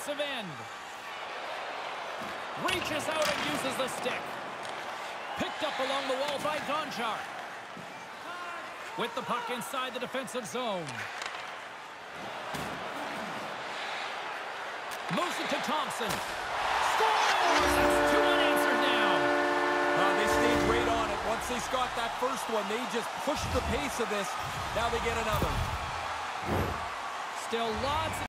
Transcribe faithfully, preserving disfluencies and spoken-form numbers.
defensive end. Reaches out and uses the stick. Picked up along the wall by Gonchar. With the puck inside the defensive zone. Moves it to Thompson. Scores! That's two unanswered now. Uh, they stayed right on it. Once they got that first one, they just pushed the pace of this. Now they get another. Still lots of